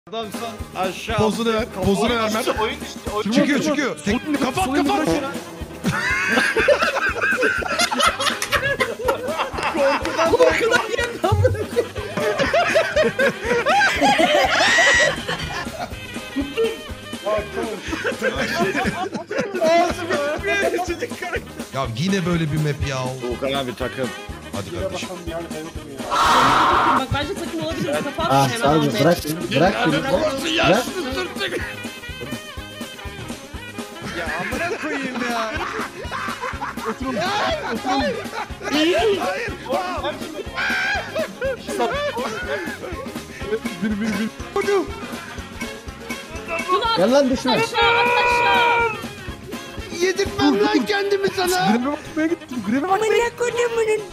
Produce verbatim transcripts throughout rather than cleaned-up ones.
Adamsan aşağı. Pozunu ver. Pozunu ver Mert. Oyun işte. Oyun Çıkıyor çıkıyor. Kapat kapat. Korkudan korkudan yendi amına koyayım. Ağzı bitmiyor. Çocuk karakter. Ya yine böyle bir map ya. Volkan abi takım. Hadi kardeşim. Bak bence takım olabilir. Kapat Ah hemen Sargı Ahmet. bırak beni. Bırak beni. Bırak. Yaşlı sırtlık. Ya amına koyayım ya. Oturun. Oturun. Hayır. Hayır. Bir bir bir. Hocam. Gel lan düşme. Aşağı at aşağı. Yedirtmem lan kendimi sana. Greve bakmaya gittim. Greve bakmaya gittim.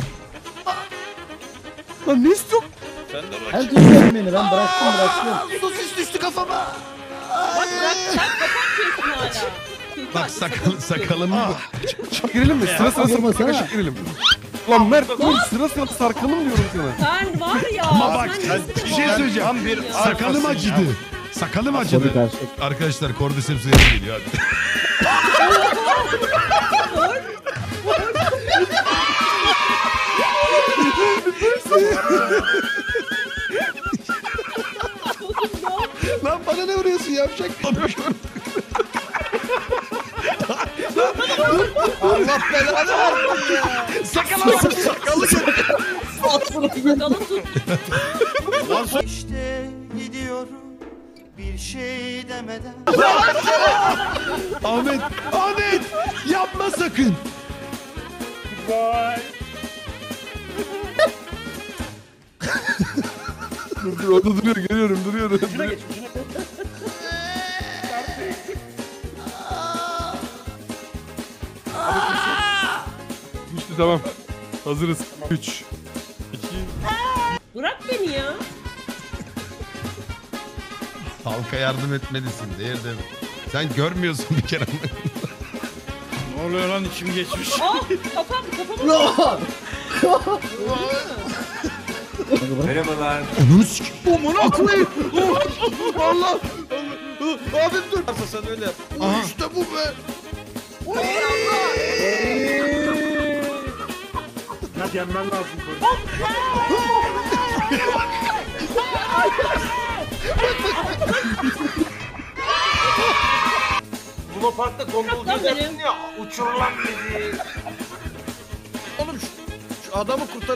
Lan ne istiyorsun? Sen de bak. Her düşme beni. Ben bıraktım bıraktım. Sosis düştü kafama. Bak bırak sen kapatıyorsun hala. Bak sakal sakalımı. Çık girelim mi? Sıra sıra Vurma sıra sana. çık girelim. Lan Mert dur sıra sıra sarkalım diyorum sana. Sen var ya. Ama bak sen nesin bir bu? şey söyleyeceğim. Tam bir Sakalım acıdı. Sakalım Tabii acıdı. karşı. Arkadaşlar Cordyceps yere geliyor hadi. Lan bana ne vuruyorsun yavşak? Allah belanı versin ya. Sakalı sakalı. Sakalı tut. İşte gidiyorum bir şey demeden. Ahmet, Ahmet yapma sakın. Dur dur orada duruyor görüyorum duruyorum. Düştü tamam. Hazırız. üç iki Bırak beni ya. Halka yardım etmelisin değerdim. Sen görmüyorsun bir kere. Ne oluyor lan içim geçmiş. Ah kafam kafam. Merhabalar. Onunu sik. Amına koyayım. Allah. Abi dur. Sen öyle yap. Aha. İşte bu be. Luna Park'ta Lan konduracak benim. ya uçur lan bizi. Oğlum şu, şu adamı kurtar.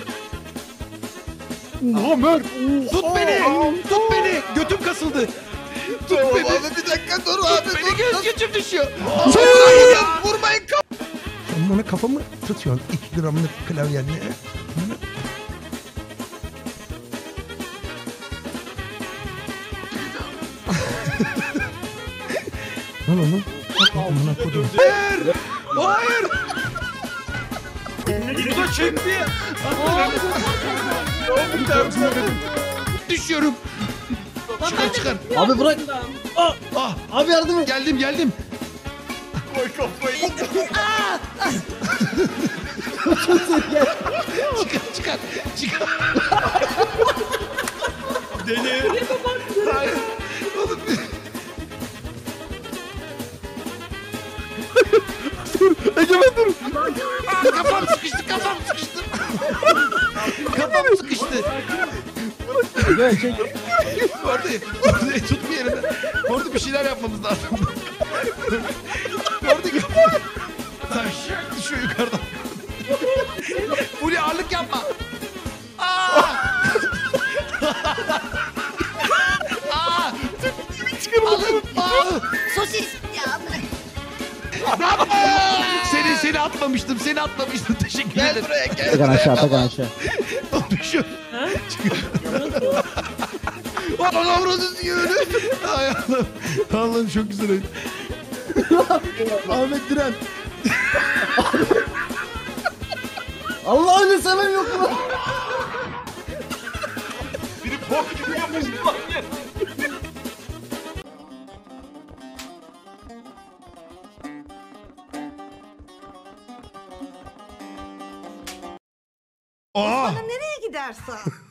Oha Mert. Tut beni. Tut beni. Götüm kasıldı. Tut Tamam beni. abi bir dakika dur abi. Beni dur. göz gücüm düşüyor. Vurmayın. Vurmayın. Sen bana kafamı tutuyorsun. iki gramlık klavyenle. Lan oğlum. Amına kodum. Hayır. Hayır. Bu da çekti. Düşüyorum. Lan Çıkar ben de çıkar. Abi bırak. Ah. Abi yardım et. Geldim geldim. Koy kafayı. Çıkar çıkar. Çıkar. Deli. Hayır. Oğlum. Egemen dur. Kafam sıkıştı kafam sıkıştı. Kafam sıkıştı. Gel çek. Orada, orada tut bir yerine. Orada bir şeyler yapmamız lazım. Orada taş düşüyor yukarıdan. Fulya ağırlık yapma. Aa! Aa! Alın. Aa! Sosis. Ya bırak. Seni seni atmamıştım. Seni atmamıştım. Teşekkür Gel ederim. buraya gel. Atakan aşağı Atakan aşağı. Düşüyor. Ha? Lan avradın yürü. Ay Allah'ım. Allah'ım çok güzel oyun. Ahmet diren. Allah'ını seven yok mu? Biri bok gibi yapıştı lan. Aa! Nereye gidersen.